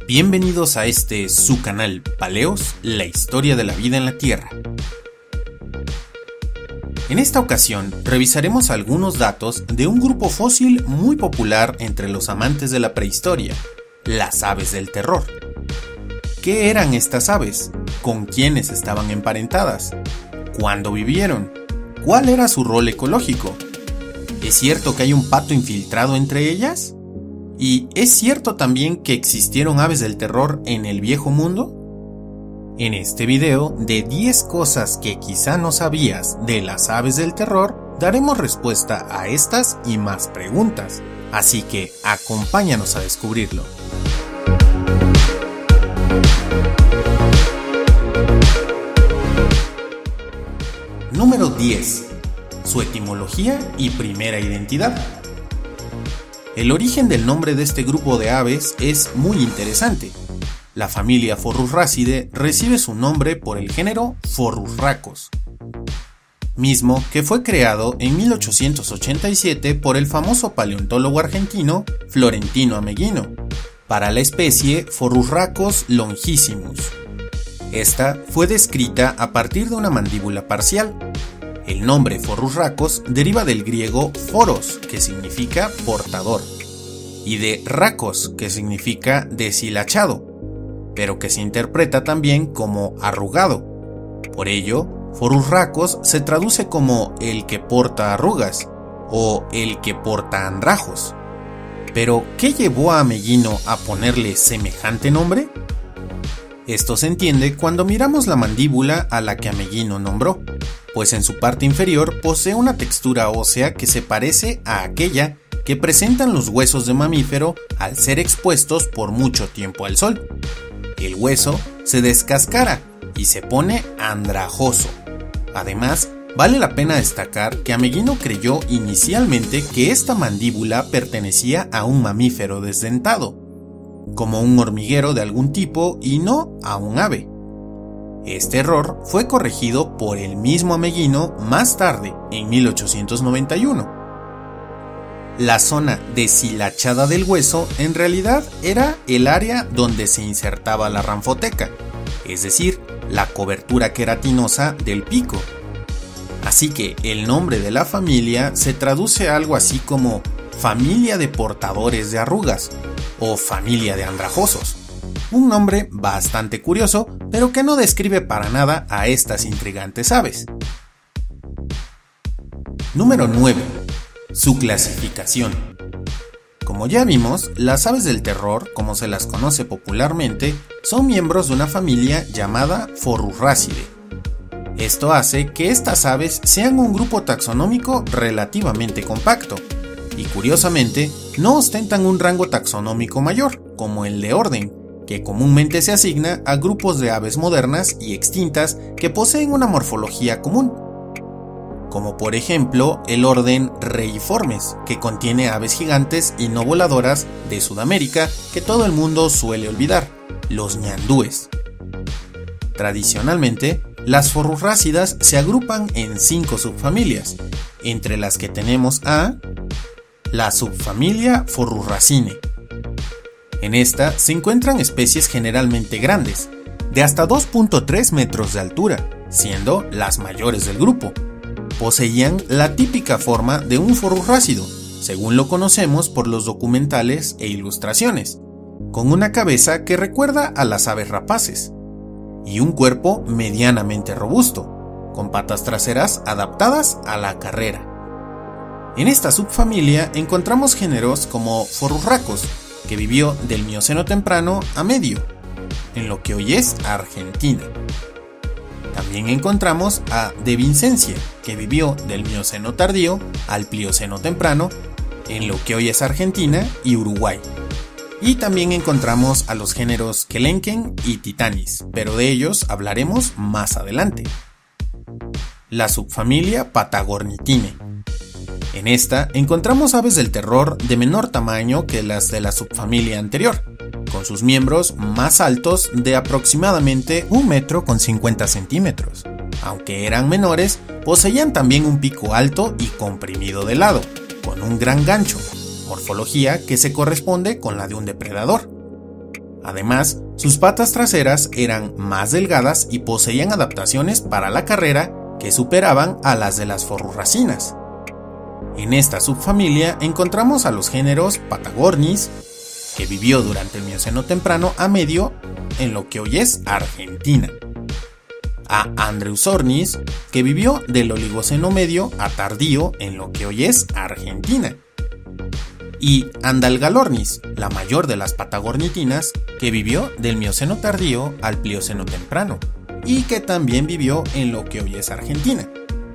Bienvenidos a su canal Paleos, la historia de la vida en la Tierra. En esta ocasión revisaremos algunos datos de un grupo fósil muy popular entre los amantes de la prehistoria, las aves del terror. ¿Qué eran estas aves? ¿Con quiénes estaban emparentadas? ¿Cuándo vivieron? ¿Cuál era su rol ecológico? ¿Es cierto que hay un pato infiltrado entre ellas? ¿Y es cierto también que existieron aves del terror en el viejo mundo? En este video de 10 cosas que quizá no sabías de las aves del terror, daremos respuesta a estas y más preguntas, así que acompáñanos a descubrirlo. Número 10. Su etimología y primera identidad. El origen del nombre de este grupo de aves es muy interesante. La familia Forurracidae recibe su nombre por el género Forurracos, mismo que fue creado en 1887 por el famoso paleontólogo argentino Florentino Ameghino, para la especie Forurracos longissimus. Esta fue descrita a partir de una mandíbula parcial. El nombre Forurracos deriva del griego foros, que significa portador, y de racos, que significa deshilachado, pero que se interpreta también como arrugado. Por ello, Forurracos se traduce como el que porta arrugas o el que porta andrajos. Pero, ¿qué llevó a Ameghino a ponerle semejante nombre? Esto se entiende cuando miramos la mandíbula a la que Ameghino nombró, pues en su parte inferior posee una textura ósea que se parece a aquella que presentan los huesos de mamífero al ser expuestos por mucho tiempo al sol. El hueso se descascara y se pone andrajoso. Además, vale la pena destacar que Ameghino creyó inicialmente que esta mandíbula pertenecía a un mamífero desdentado, como un hormiguero de algún tipo y no a un ave. Este error fue corregido por el mismo Ameghino más tarde, en 1891. La zona deshilachada del hueso en realidad era el área donde se insertaba la ranfoteca, es decir, la cobertura queratinosa del pico. Así que el nombre de la familia se traduce a algo así como familia de portadores de arrugas o familia de andrajosos. Un nombre bastante curioso, pero que no describe para nada a estas intrigantes aves. Número 9. Su clasificación. Como ya vimos, las aves del terror, como se las conoce popularmente, son miembros de una familia llamada Forurracidae. Esto hace que estas aves sean un grupo taxonómico relativamente compacto, y curiosamente, no ostentan un rango taxonómico mayor, como el de orden, que comúnmente se asigna a grupos de aves modernas y extintas que poseen una morfología común, como por ejemplo el orden Reiformes, que contiene aves gigantes y no voladoras de Sudamérica que todo el mundo suele olvidar, los ñandúes. Tradicionalmente, las forurrácidas se agrupan en 5 subfamilias, entre las que tenemos a la subfamilia Forurracinae. En esta se encuentran especies generalmente grandes, de hasta 2.3 metros de altura, siendo las mayores del grupo. Poseían la típica forma de un forurrácido, según lo conocemos por los documentales e ilustraciones, con una cabeza que recuerda a las aves rapaces, y un cuerpo medianamente robusto, con patas traseras adaptadas a la carrera. En esta subfamilia encontramos géneros como Forurracos, que vivió del Mioceno temprano a medio, en lo que hoy es Argentina. También encontramos a Devincentia, que vivió del Mioceno tardío al Plioceno temprano, en lo que hoy es Argentina y Uruguay. Y también encontramos a los géneros Kelenken y Titanis, pero de ellos hablaremos más adelante. La subfamilia Patagornitinae. En esta encontramos aves del terror de menor tamaño que las de la subfamilia anterior, con sus miembros más altos de aproximadamente 1,50 m. Aunque eran menores, poseían también un pico alto y comprimido de lado, con un gran gancho, morfología que se corresponde con la de un depredador. Además, sus patas traseras eran más delgadas y poseían adaptaciones para la carrera que superaban a las de las forruracinas. En esta subfamilia encontramos a los géneros Patagornis, que vivió durante el Mioceno temprano a medio en lo que hoy es Argentina, a Andreusornis, que vivió del Oligoceno medio a tardío en lo que hoy es Argentina, y Andalgalornis, la mayor de las patagornitinas, que vivió del Mioceno tardío al Plioceno temprano, y que también vivió en lo que hoy es Argentina.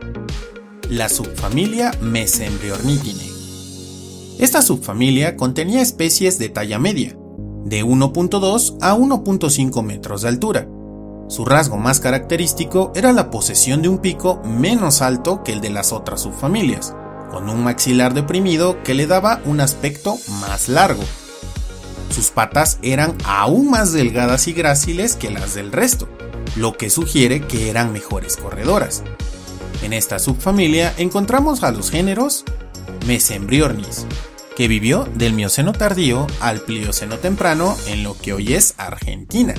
La subfamilia Mesembryornitinae. Esta subfamilia contenía especies de talla media, de 1.2 a 1.5 metros de altura. Su rasgo más característico era la posesión de un pico menos alto que el de las otras subfamilias, con un maxilar deprimido que le daba un aspecto más largo. Sus patas eran aún más delgadas y gráciles que las del resto, lo que sugiere que eran mejores corredoras. En esta subfamilia encontramos a los géneros Mesembryornis, que vivió del Mioceno tardío al Plioceno temprano en lo que hoy es Argentina.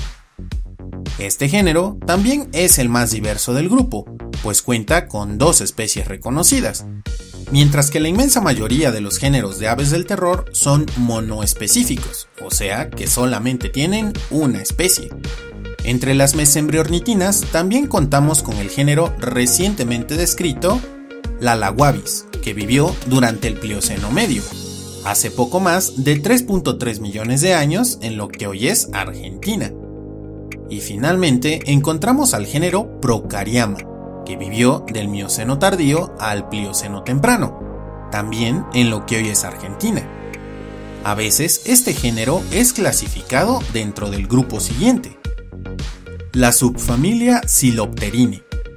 Este género también es el más diverso del grupo, pues cuenta con 2 especies reconocidas, mientras que la inmensa mayoría de los géneros de aves del terror son monoespecíficos, o sea que solamente tienen una especie. Entre las mesembryornitinas también contamos con el género recientemente descrito, Lalaguavis, que vivió durante el Plioceno medio, hace poco más de 3.3 millones de años en lo que hoy es Argentina. Y finalmente encontramos al género Procariama, que vivió del Mioceno tardío al Plioceno temprano, también en lo que hoy es Argentina. A veces este género es clasificado dentro del grupo siguiente, la subfamilia Silopterinae.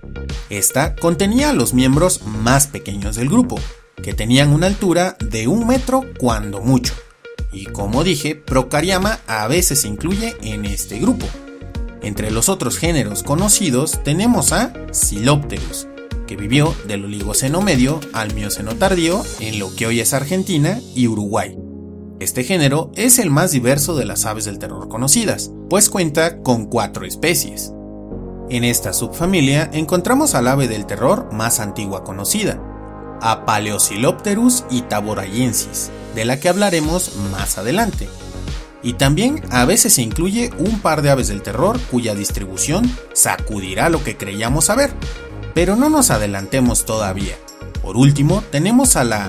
Esta contenía a los miembros más pequeños del grupo, que tenían una altura de 1 metro cuando mucho, y como dije, Procariama a veces se incluye en este grupo. Entre los otros géneros conocidos tenemos a Silopterus, que vivió del Oligoceno medio al Mioceno tardío en lo que hoy es Argentina y Uruguay. Este género es el más diverso de las aves del terror conocidas, pues cuenta con 4 especies. En esta subfamilia encontramos al ave del terror más antigua conocida, a Paleosilopterus itaborayensis, de la que hablaremos más adelante. Y también a veces se incluye un par de aves del terror cuya distribución sacudirá lo que creíamos saber, pero no nos adelantemos todavía. Por último tenemos a la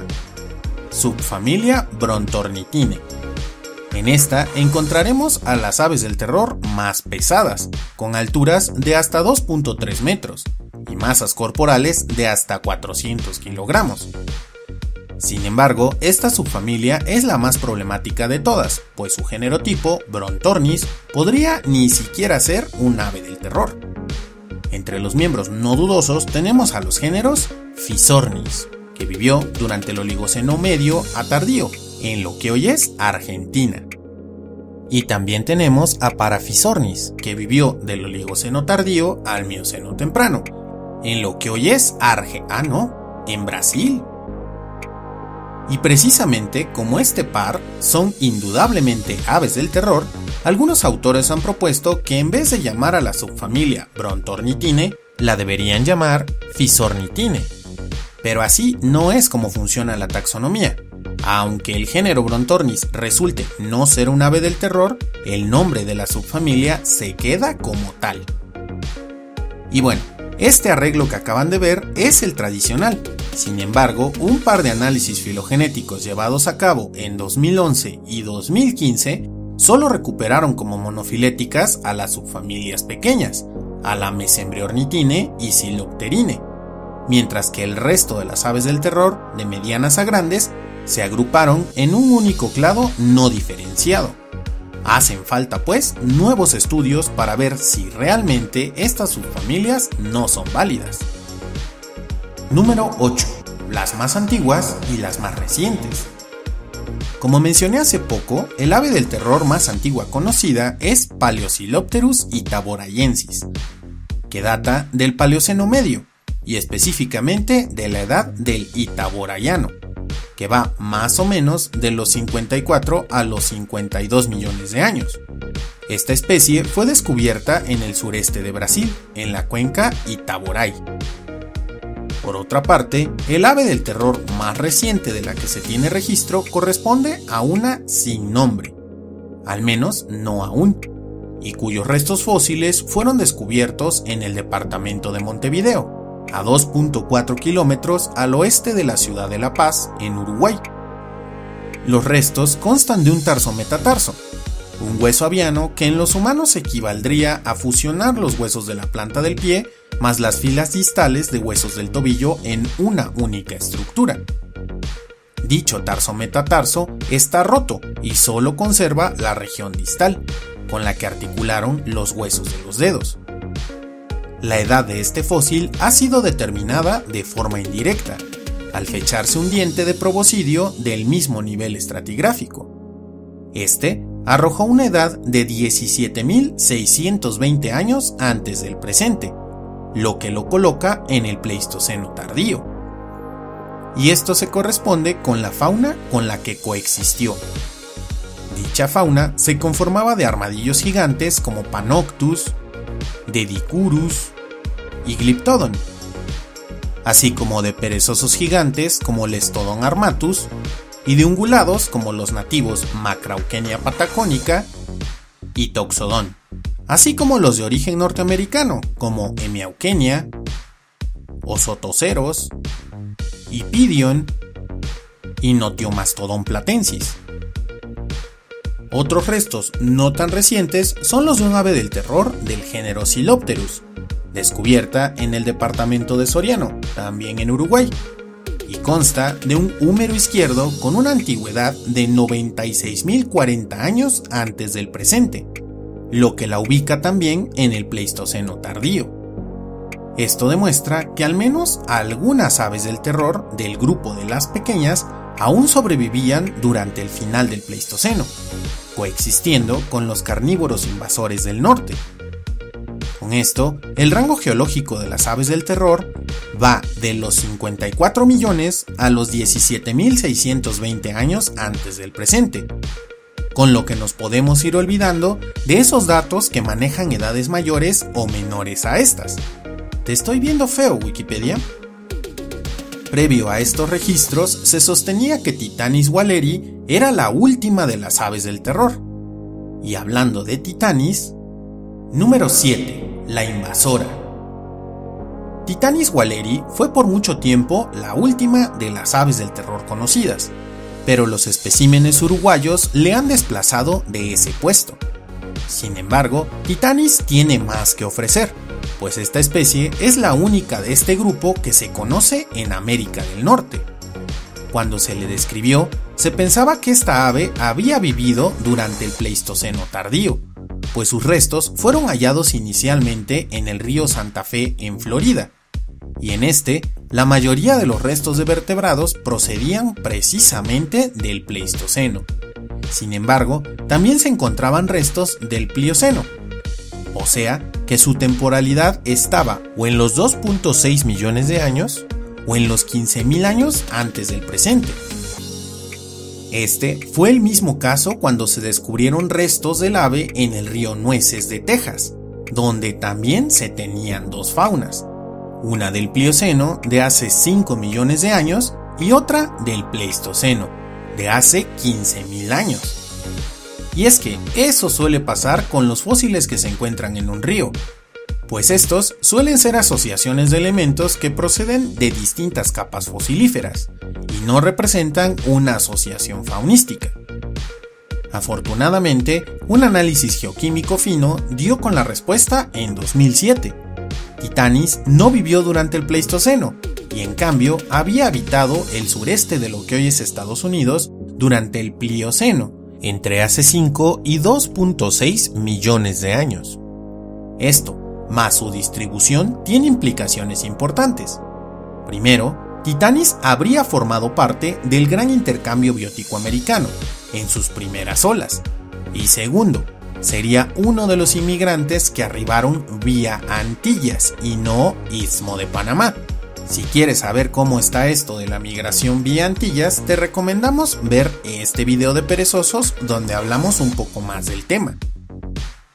subfamilia Brontornitinae. En esta encontraremos a las aves del terror más pesadas, con alturas de hasta 2.3 metros y masas corporales de hasta 400 kilogramos. Sin embargo, esta subfamilia es la más problemática de todas, pues su género tipo, Brontornis, podría ni siquiera ser un ave del terror. Entre los miembros no dudosos tenemos a los géneros Physornis, que vivió durante el Oligoceno medio a tardío, en lo que hoy es Argentina. Y también tenemos a Paraphysornis, que vivió del Oligoceno tardío al Mioceno temprano, en lo que hoy es en Brasil. Y precisamente como este par son indudablemente aves del terror, algunos autores han propuesto que en vez de llamar a la subfamilia Brontornitinae, la deberían llamar Physornitinae. Pero así no es como funciona la taxonomía. Aunque el género Brontornis resulte no ser un ave del terror, el nombre de la subfamilia se queda como tal. Y bueno, este arreglo que acaban de ver es el tradicional. Sin embargo, un par de análisis filogenéticos llevados a cabo en 2011 y 2015 solo recuperaron como monofiléticas a las subfamilias pequeñas, a la Mesembryornitinae y Silopterinae, mientras que el resto de las aves del terror, de medianas a grandes, se agruparon en un único clado no diferenciado. Hacen falta pues nuevos estudios para ver si realmente estas subfamilias no son válidas. Número 8. Las más antiguas y las más recientes. Como mencioné hace poco, el ave del terror más antigua conocida es Paleosilopterus itaborayensis, que data del Paleoceno medio, y específicamente de la edad del Itaborayano, que va más o menos de los 54 a los 52 millones de años. Esta especie fue descubierta en el sureste de Brasil, en la cuenca Itaboraí. Por otra parte, el ave del terror más reciente de la que se tiene registro corresponde a una sin nombre, al menos no aún, y cuyos restos fósiles fueron descubiertos en el departamento de Montevideo, a 2.4 kilómetros al oeste de la ciudad de La Paz, en Uruguay. Los restos constan de un tarso-metatarso, un hueso aviano que en los humanos equivaldría a fusionar los huesos de la planta del pie más las filas distales de huesos del tobillo en una única estructura. Dicho tarso-metatarso está roto y solo conserva la región distal, con la que articularon los huesos de los dedos. La edad de este fósil ha sido determinada de forma indirecta, al fecharse un diente de proboscidio del mismo nivel estratigráfico. Este arrojó una edad de 17.620 años antes del presente, lo que lo coloca en el Pleistoceno tardío. Y esto se corresponde con la fauna con la que coexistió. Dicha fauna se conformaba de armadillos gigantes como Panoptus, Dedicurus y Glyptodon, así como de perezosos gigantes como Lestodon armatus y de ungulados como los nativos Macrauchenia patagónica y Toxodon, así como los de origen norteamericano como Hemiauchenia, Osotoceros, Hipidion y Notiomastodon platensis. Otros restos no tan recientes son los de un ave del terror del género Silopterus, descubierta en el departamento de Soriano, también en Uruguay, y consta de un húmero izquierdo con una antigüedad de 96.040 años antes del presente, lo que la ubica también en el Pleistoceno tardío. Esto demuestra que al menos algunas aves del terror del grupo de las pequeñas aún sobrevivían durante el final del Pleistoceno, coexistiendo con los carnívoros invasores del norte. Con esto, el rango geológico de las aves del terror va de los 54 millones a los 17.620 años antes del presente, con lo que nos podemos ir olvidando de esos datos que manejan edades mayores o menores a estas. ¿Te estoy viendo feo, Wikipedia? Previo a estos registros, se sostenía que Titanis walleri era la última de las aves del terror. Y hablando de Titanis, número 7. La invasora. Titanis walleri fue por mucho tiempo la última de las aves del terror conocidas, pero los especímenes uruguayos le han desplazado de ese puesto. Sin embargo, Titanis tiene más que ofrecer, pues esta especie es la única de este grupo que se conoce en América del Norte. Cuando se le describió, se pensaba que esta ave había vivido durante el Pleistoceno tardío, pues sus restos fueron hallados inicialmente en el río Santa Fe en Florida, y en este, la mayoría de los restos de vertebrados procedían precisamente del Pleistoceno. Sin embargo, también se encontraban restos del Plioceno, o sea que su temporalidad estaba o en los 2.6 millones de años o en los 15.000 años antes del presente. Este fue el mismo caso cuando se descubrieron restos del ave en el río Nueces de Texas, donde también se tenían dos faunas, una del Plioceno de hace 5 millones de años y otra del Pleistoceno de hace 15.000 años. Y es que eso suele pasar con los fósiles que se encuentran en un río, pues estos suelen ser asociaciones de elementos que proceden de distintas capas fosilíferas y no representan una asociación faunística. Afortunadamente, un análisis geoquímico fino dio con la respuesta en 2007. Titanis no vivió durante el Pleistoceno y en cambio había habitado el sureste de lo que hoy es Estados Unidos durante el Plioceno, entre hace 5 y 2.6 millones de años. Esto, más su distribución, tiene implicaciones importantes. Primero, Titanis habría formado parte del gran intercambio biótico americano en sus primeras olas. Y segundo, sería uno de los inmigrantes que arribaron vía Antillas y no Istmo de Panamá. Si quieres saber cómo está esto de la migración vía Antillas, te recomendamos ver este video de perezosos donde hablamos un poco más del tema.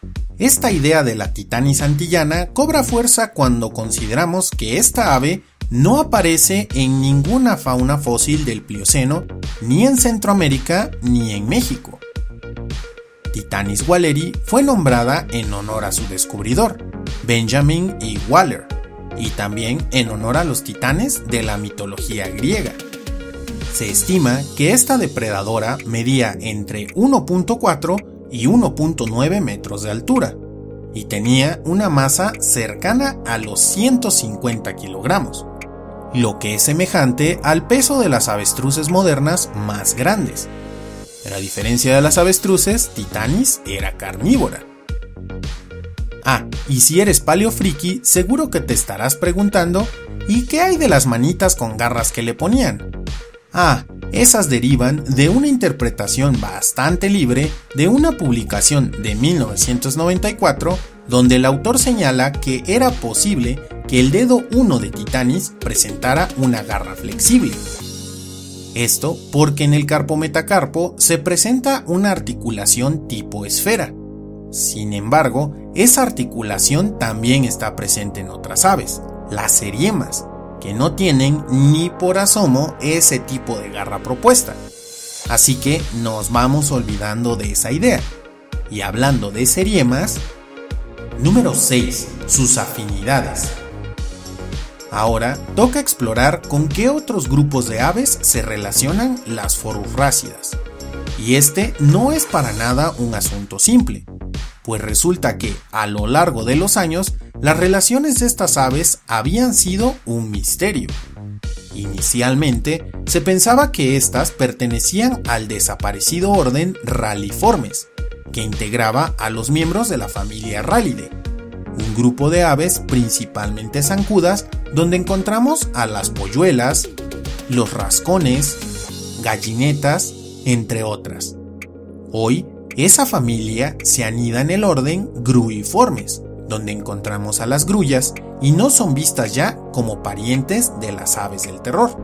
Esta idea de la Titanis antillana cobra fuerza cuando consideramos que esta ave no aparece en ninguna fauna fósil del Plioceno, ni en Centroamérica ni en México. Titanis walleri fue nombrada en honor a su descubridor, Benjamin E. Waller, y también en honor a los titanes de la mitología griega. Se estima que esta depredadora medía entre 1.4 y 1.9 metros de altura, y tenía una masa cercana a los 150 kilogramos, lo que es semejante al peso de las avestruces modernas más grandes. Pero a diferencia de las avestruces, Titanis era carnívora. Y si eres paleofriki, seguro que te estarás preguntando, ¿y qué hay de las manitas con garras que le ponían? Esas derivan de una interpretación bastante libre de una publicación de 1994 donde el autor señala que era posible que el dedo 1 de Titanis presentara una garra flexible. Esto porque en el carpo-metacarpo se presenta una articulación tipo esfera. Sin embargo, esa articulación también está presente en otras aves, las seriemas, que no tienen ni por asomo ese tipo de garra propuesta. Así que nos vamos olvidando de esa idea. Y hablando de seriemas, número 6. Sus afinidades. Ahora toca explorar con qué otros grupos de aves se relacionan las forurrácidas. Y este no es para nada un asunto simple, pues resulta que a lo largo de los años las relaciones de estas aves habían sido un misterio. Inicialmente se pensaba que estas pertenecían al desaparecido orden Ralliformes, que integraba a los miembros de la familia Rallidae, un grupo de aves principalmente zancudas donde encontramos a las polluelas, los rascones, gallinetas, entre otras. Hoy, esa familia se anida en el orden Gruiformes, donde encontramos a las grullas y no son vistas ya como parientes de las aves del terror.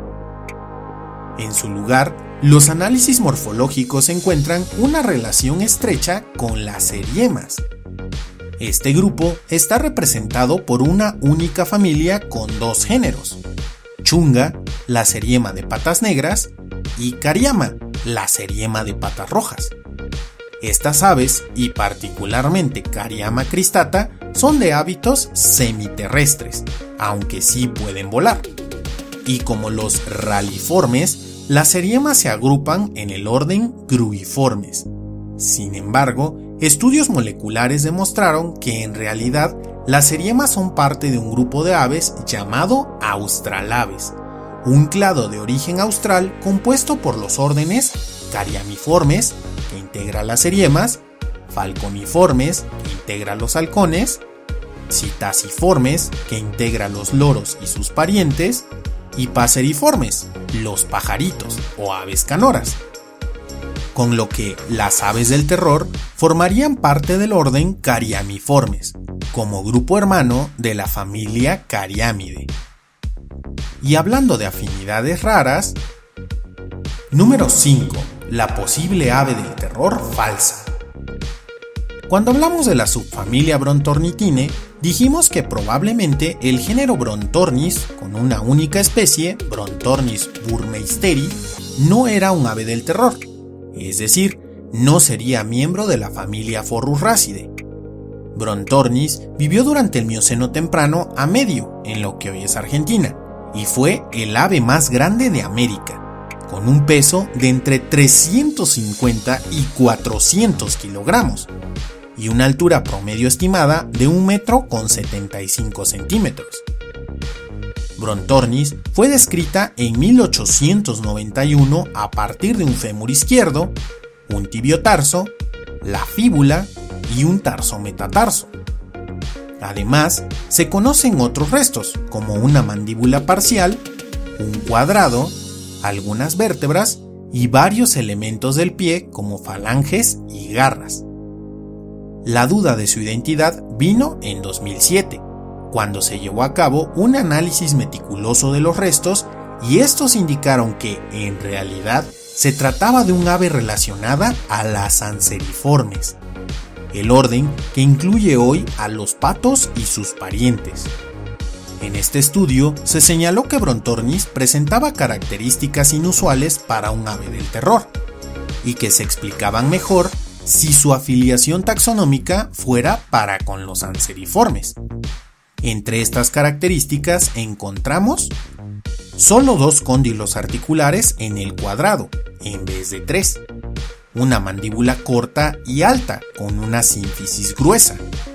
En su lugar, los análisis morfológicos encuentran una relación estrecha con las seriemas. Este grupo está representado por una única familia con dos géneros: Chunga, la seriema de patas negras, y Cariama, la seriema de patas rojas. Estas aves, y particularmente Cariama cristata, son de hábitos semiterrestres, aunque sí pueden volar. Y como los Ralliformes, las seriemas se agrupan en el orden Gruiformes. Sin embargo, estudios moleculares demostraron que en realidad las seriemas son parte de un grupo de aves llamado Australaves, un clado de origen austral compuesto por los órdenes Cariamiformes, que integra las seriemas, Falconiformes, que integra los halcones, Psittaciformes, que integra los loros y sus parientes, y Passeriformes, los pajaritos o aves canoras. Con lo que las aves del terror formarían parte del orden Cariamiformes, como grupo hermano de la familia Cariamidae. Y hablando de afinidades raras, número 5. La posible ave del terror falsa. Cuando hablamos de la subfamilia Brontornithine, dijimos que probablemente el género Brontornis, con una única especie, Brontornis burmeisteri, no era un ave del terror, es decir, no sería miembro de la familia Forurracidae. Brontornis vivió durante el Mioceno temprano a medio, en lo que hoy es Argentina, y fue el ave más grande de América, con un peso de entre 350 y 400 kilogramos, y una altura promedio estimada de 1,75 metros. Brontornis fue descrita en 1891 a partir de un fémur izquierdo, un tibiotarso, la fíbula y un tarso metatarso. Además, se conocen otros restos, como una mandíbula parcial, un cuadrado, algunas vértebras y varios elementos del pie como falanges y garras. La duda de su identidad vino en 2007, cuando se llevó a cabo un análisis meticuloso de los restos y estos indicaron que, en realidad, se trataba de un ave relacionada a las anseriformes. el orden que incluye hoy a los patos y sus parientes. En este estudio se señaló que Brontornis presentaba características inusuales para un ave del terror, y que se explicaban mejor si su afiliación taxonómica fuera para con los anseriformes. Entre estas características encontramos solo 2 cóndilos articulares en el cuadrado, en vez de 3, una mandíbula corta y alta con una sínfisis gruesa,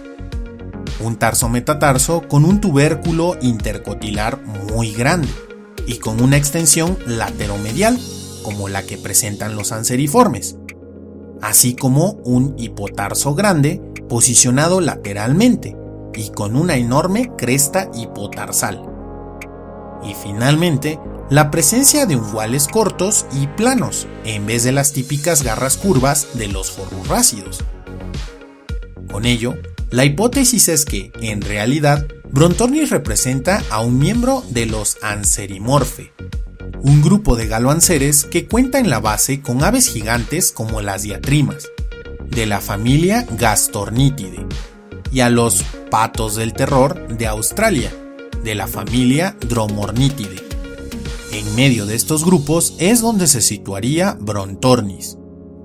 un tarso metatarso con un tubérculo intercotilar muy grande y con una extensión lateromedial, como la que presentan los anseriformes, así como un hipotarso grande posicionado lateralmente y con una enorme cresta hipotarsal. Y finalmente, la presencia de umbuales cortos y planos, en vez de las típicas garras curvas de los forurrácidos. Con ello, la hipótesis es que, en realidad, Brontornis representa a un miembro de los Anserimorphae, un grupo de galoanseres que cuenta en la base con aves gigantes como las diatrimas, de la familia Gastornitidae, y a los patos del terror de Australia, de la familia Dromornitidae. En medio de estos grupos es donde se situaría Brontornis.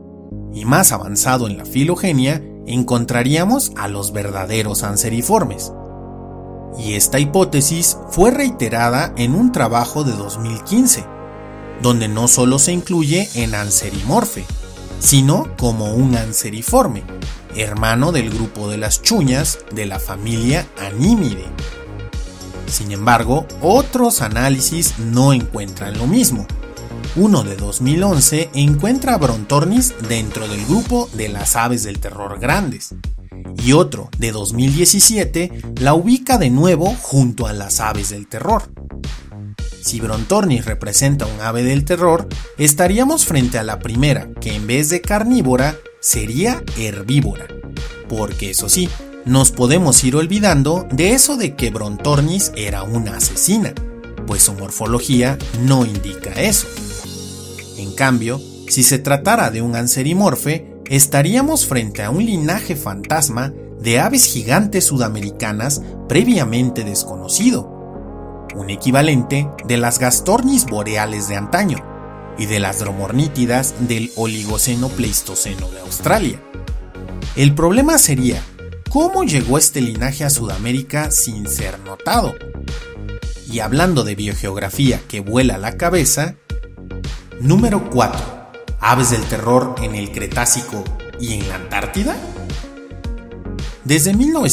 Y más avanzado en la filogenia encontraríamos a los verdaderos anseriformes. Y esta hipótesis fue reiterada en un trabajo de 2015, donde no solo se incluye en Anserimorphae, sino como un anseriforme, hermano del grupo de las chuñas de la familia Anímidae. Sin embargo, otros análisis no encuentran lo mismo. Uno de 2011 encuentra a Brontornis dentro del grupo de las aves del terror grandes, y otro de 2017 la ubica de nuevo junto a las aves del terror. Si Brontornis representa un ave del terror, estaríamos frente a la primera, que en vez de carnívora sería herbívora, porque eso sí, nos podemos ir olvidando de eso de que Brontornis era una asesina, pues su morfología no indica eso. En cambio, si se tratara de un Anserimorphae, estaríamos frente a un linaje fantasma de aves gigantes sudamericanas previamente desconocido, un equivalente de las Gastornis boreales de antaño y de las Dromornítidas del Oligoceno-Pleistoceno de Australia. El problema sería, ¿cómo llegó este linaje a Sudamérica sin ser notado? Y hablando de biogeografía que vuela la cabeza, número 4. ¿Aves del terror en el Cretácico y en la Antártida? Desde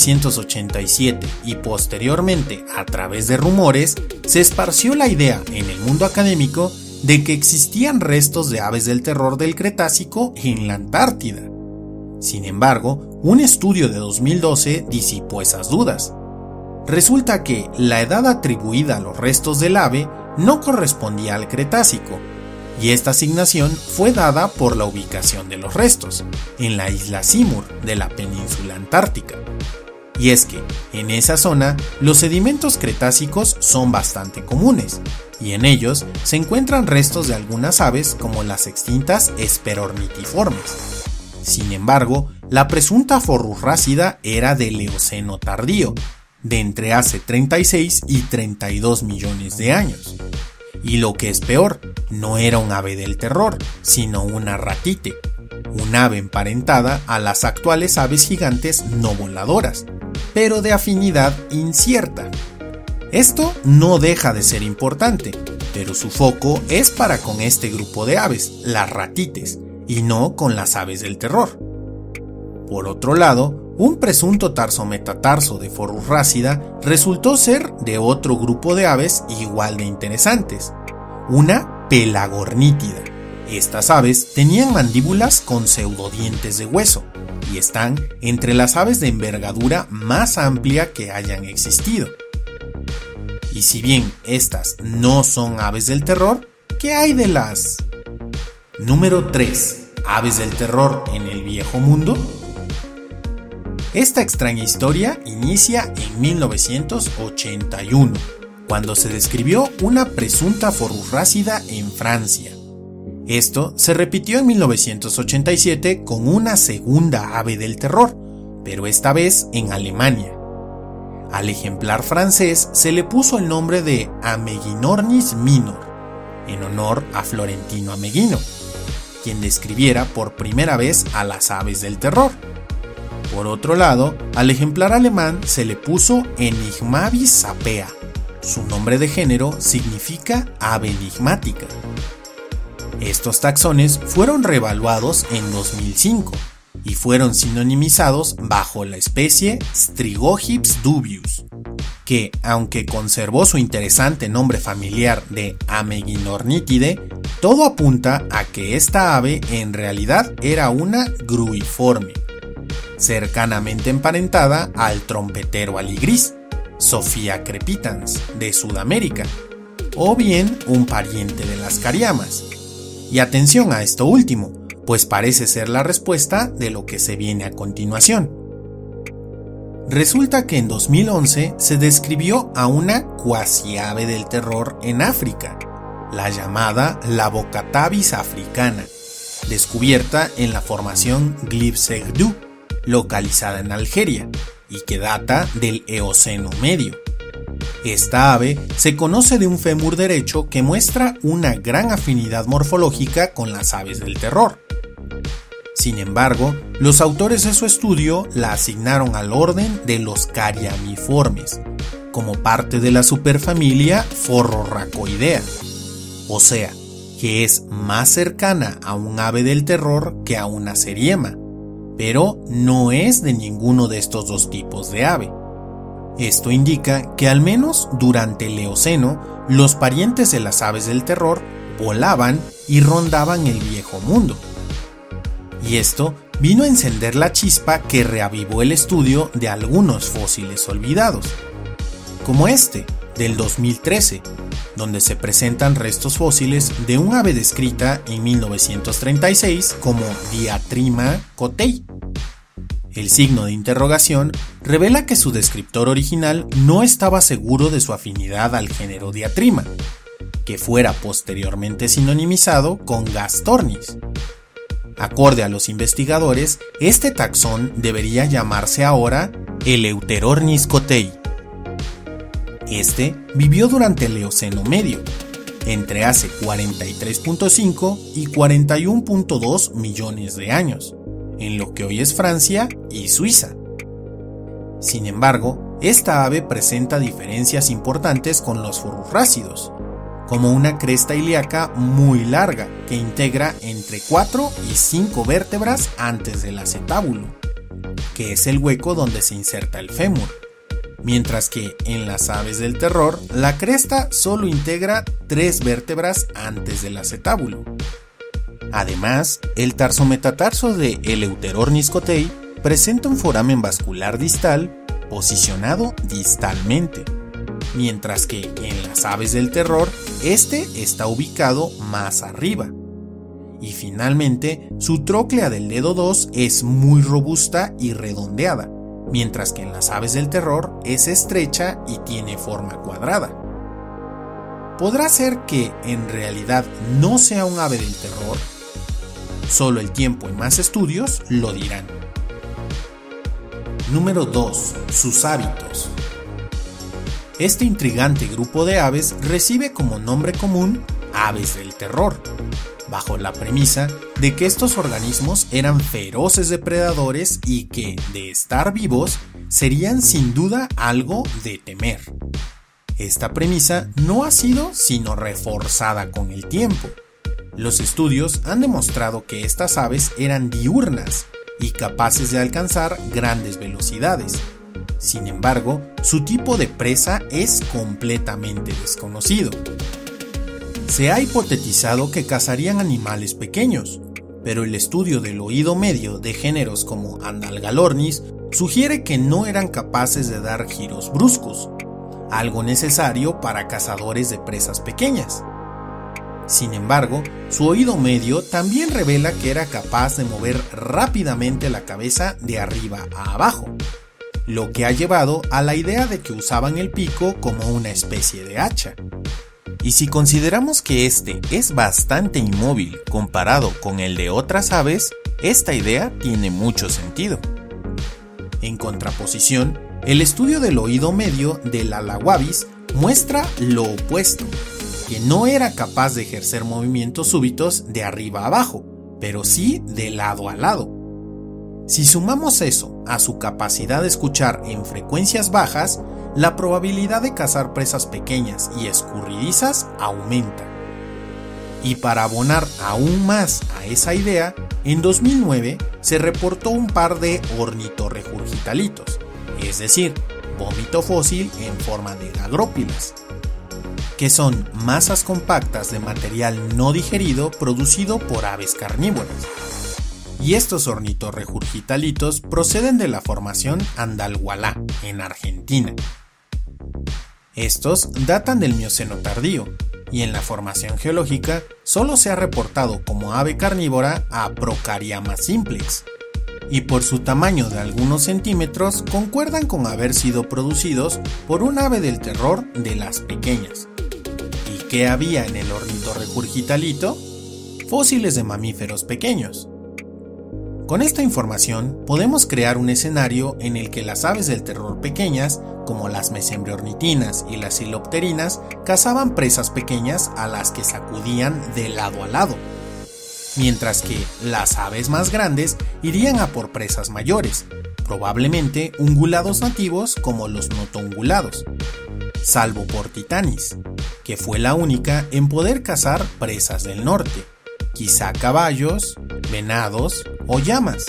1987 y posteriormente a través de rumores, se esparció la idea en el mundo académico de que existían restos de aves del terror del Cretácico en la Antártida. Sin embargo, un estudio de 2012 disipó esas dudas. Resulta que la edad atribuida a los restos del ave no correspondía al Cretácico, y esta asignación fue dada por la ubicación de los restos, en la isla Seymour de la península antártica. Y es que, en esa zona, los sedimentos cretácicos son bastante comunes, y en ellos se encuentran restos de algunas aves como las extintas Hesperornithiformes. Sin embargo, la presunta forurrácida era del Eoceno tardío, de entre hace 36 y 32 millones de años. Y lo que es peor, no era un ave del terror, sino una ratite, un ave emparentada a las actuales aves gigantes no voladoras, pero de afinidad incierta. Esto no deja de ser importante, pero su foco es para con este grupo de aves, las ratites, y no con las aves del terror. Por otro lado, un presunto tarsometatarso de forurrácida resultó ser de otro grupo de aves igual de interesantes, una pelagornítida. Estas aves tenían mandíbulas con pseudodientes de hueso y están entre las aves de envergadura más amplia que hayan existido. Y si bien estas no son aves del terror, ¿qué hay de las? Número 3. ¿Aves del terror en el Viejo Mundo? Esta extraña historia inicia en 1981, cuando se describió una presunta forurrácida en Francia. Esto se repitió en 1987 con una segunda ave del terror, pero esta vez en Alemania. Al ejemplar francés se le puso el nombre de Ameginornis minor, en honor a Florentino Ameghino, quien describiera por primera vez a las aves del terror. Por otro lado, al ejemplar alemán se le puso Enigmavis sapea. Su nombre de género significa ave enigmática. Estos taxones fueron reevaluados en 2005 y fueron sinonimizados bajo la especie Strigogyps dubius, que, aunque conservó su interesante nombre familiar de Ameginornithidae, todo apunta a que esta ave en realidad era una gruiforme, cercanamente emparentada al trompetero aligris, Sophia crepitans, de Sudamérica, o bien un pariente de las cariamas. Y atención a esto último, pues parece ser la respuesta de lo que se viene a continuación. Resulta que en 2011 se describió a una cuasiave del terror en África, la llamada Labocatabis africana, descubierta en la formación Glifsegdou, localizada en Algeria, y que data del Eoceno medio. Esta ave se conoce de un fémur derecho que muestra una gran afinidad morfológica con las aves del terror. Sin embargo, los autores de su estudio la asignaron al orden de los cariamiformes, como parte de la superfamilia Phororrhacoidea, o sea, que es más cercana a un ave del terror que a una seriema, pero no es de ninguno de estos dos tipos de ave. Esto indica que al menos durante el Eoceno, los parientes de las aves del terror volaban y rondaban el viejo mundo. Y esto vino a encender la chispa que reavivó el estudio de algunos fósiles olvidados, como este, del 2013, donde se presentan restos fósiles de un ave descrita en 1936 como Diatrima cotei. El signo de interrogación revela que su descriptor original no estaba seguro de su afinidad al género Diatrima, que fuera posteriormente sinonimizado con Gastornis. Acorde a los investigadores, este taxón debería llamarse ahora Eleuterornis cotei. Este vivió durante el Eoceno medio, entre hace 43.5 y 41.2 millones de años, en lo que hoy es Francia y Suiza. Sin embargo, esta ave presenta diferencias importantes con los forurrácidos, como una cresta ilíaca muy larga que integra entre 4 y 5 vértebras antes del acetábulo, que es el hueco donde se inserta el fémur, mientras que en las aves del terror la cresta solo integra 3 vértebras antes del acetábulo. Además, el tarsometatarso de Eleuterornis cotei presenta un foramen vascular distal posicionado distalmente, mientras que en las aves del terror este está ubicado más arriba. Y finalmente, su tróclea del dedo 2 es muy robusta y redondeada, mientras que en las aves del terror es estrecha y tiene forma cuadrada. ¿Podrá ser que en realidad no sea un ave del terror? Solo el tiempo y más estudios lo dirán. Número 2. Sus hábitos. Este intrigante grupo de aves recibe como nombre común aves del terror, bajo la premisa de que estos organismos eran feroces depredadores y que, de estar vivos, serían sin duda algo de temer. Esta premisa no ha sido sino reforzada con el tiempo. Los estudios han demostrado que estas aves eran diurnas y capaces de alcanzar grandes velocidades. Sin embargo, su tipo de presa es completamente desconocido. Se ha hipotetizado que cazarían animales pequeños, pero el estudio del oído medio de géneros como Andalgalornis sugiere que no eran capaces de dar giros bruscos, algo necesario para cazadores de presas pequeñas. Sin embargo, su oído medio también revela que era capaz de mover rápidamente la cabeza de arriba a abajo, lo que ha llevado a la idea de que usaban el pico como una especie de hacha. Y si consideramos que este es bastante inmóvil comparado con el de otras aves, esta idea tiene mucho sentido. En contraposición, el estudio del oído medio del Alawabis muestra lo opuesto, que no era capaz de ejercer movimientos súbitos de arriba a abajo, pero sí de lado a lado. Si sumamos eso a su capacidad de escuchar en frecuencias bajas, la probabilidad de cazar presas pequeñas y escurridizas aumenta. Y para abonar aún más a esa idea, en 2009 se reportó un par de ornitorregurgitalitos, es decir, vómito fósil en forma de agrópilas, que son masas compactas de material no digerido producido por aves carnívoras. Y estos ornitorregurgitalitos proceden de la formación Andalhualá, en Argentina. Estos datan del Mioceno tardío, y en la formación geológica solo se ha reportado como ave carnívora a Procariama simplex, y por su tamaño de algunos centímetros concuerdan con haber sido producidos por un ave del terror de las pequeñas. ¿Y qué había en el ornitorregurgitalito? Fósiles de mamíferos pequeños. Con esta información podemos crear un escenario en el que las aves del terror pequeñas, como las mesembriornitinas y las silopterinas, cazaban presas pequeñas a las que sacudían de lado a lado, mientras que las aves más grandes irían a por presas mayores, probablemente ungulados nativos como los notoungulados, salvo por Titanis, que fue la única en poder cazar presas del norte, quizá caballos, venados o llamas.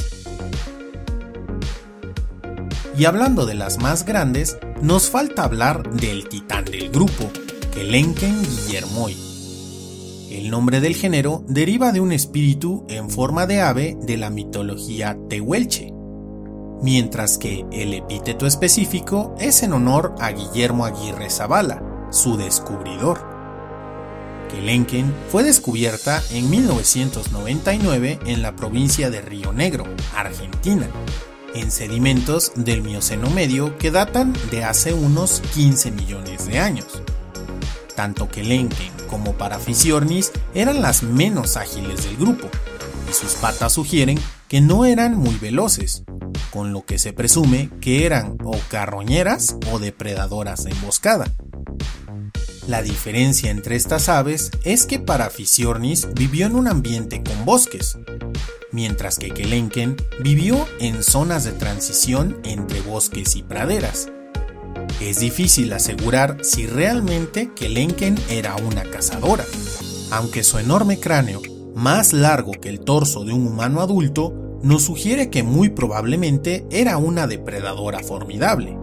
Y hablando de las más grandes, nos falta hablar del titán del grupo, Kelenken guillermoi. El nombre del género deriva de un espíritu en forma de ave de la mitología tehuelche, mientras que el epíteto específico es en honor a Guillermo Aguirre Zavala, su descubridor. Kelenken fue descubierta en 1999 en la provincia de Río Negro, Argentina, en sedimentos del Mioceno medio que datan de hace unos 15 millones de años. Tanto Kelenken como Paraphisiornis eran las menos ágiles del grupo, y sus patas sugieren que no eran muy veloces, con lo que se presume que eran o carroñeras o depredadoras de emboscada. La diferencia entre estas aves es que Paraphisiornis vivió en un ambiente con bosques, mientras que Kelenken vivió en zonas de transición entre bosques y praderas. Es difícil asegurar si realmente Kelenken era una cazadora, aunque su enorme cráneo, más largo que el torso de un humano adulto, nos sugiere que muy probablemente era una depredadora formidable.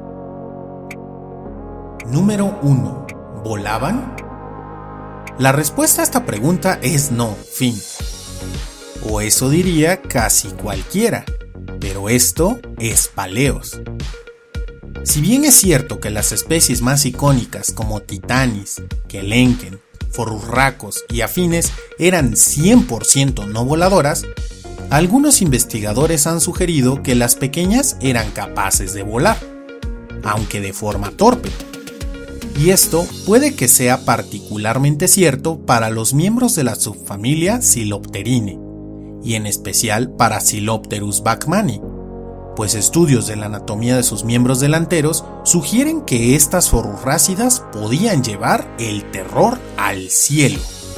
Número 1. ¿Volaban? La respuesta a esta pregunta es no, fin. O eso diría casi cualquiera, pero esto es Paleos. Si bien es cierto que las especies más icónicas como Titanis, Kelenken, forurracos y afines eran 100% no voladoras, algunos investigadores han sugerido que las pequeñas eran capaces de volar, aunque de forma torpe. Y esto puede que sea particularmente cierto para los miembros de la subfamilia Silopterinae, y en especial para Silopterus bachmani, pues estudios de la anatomía de sus miembros delanteros sugieren que estas forurrácidas podían llevar el terror al cielo.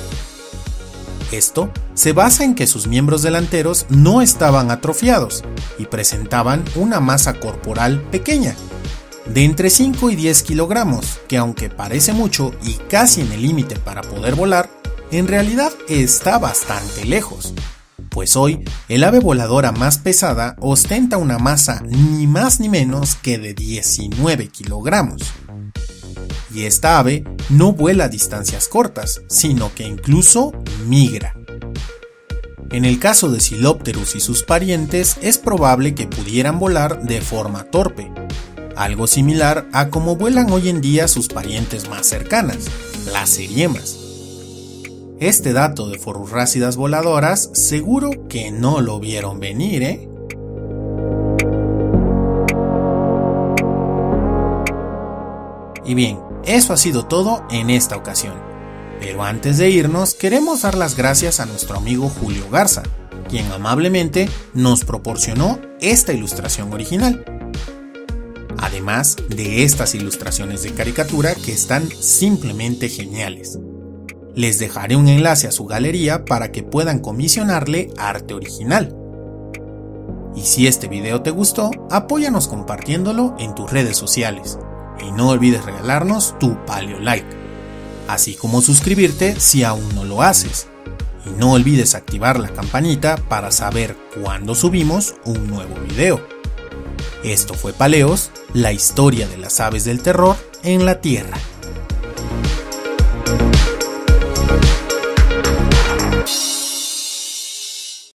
Esto se basa en que sus miembros delanteros no estaban atrofiados y presentaban una masa corporal pequeña, de entre 5 y 10 kilogramos, que aunque parece mucho y casi en el límite para poder volar, en realidad está bastante lejos, pues hoy el ave voladora más pesada ostenta una masa ni más ni menos que de 19 kilogramos. Y esta ave no vuela a distancias cortas, sino que incluso migra. En el caso de Silopterus y sus parientes, es probable que pudieran volar de forma torpe, algo similar a como vuelan hoy en día sus parientes más cercanas, las seriemas. Este dato de forurrácidas voladoras seguro que no lo vieron venir, ¿eh? Y bien, eso ha sido todo en esta ocasión. Pero antes de irnos, queremos dar las gracias a nuestro amigo Julio Garza, quien amablemente nos proporcionó esta ilustración original. Además de estas ilustraciones de caricatura que están simplemente geniales. Les dejaré un enlace a su galería para que puedan comisionarle arte original. Y si este video te gustó, apóyanos compartiéndolo en tus redes sociales. Y no olvides regalarnos tu Paleo Like, así como suscribirte si aún no lo haces. Y no olvides activar la campanita para saber cuándo subimos un nuevo video. Esto fue Paleos, la historia de las aves del terror en la Tierra.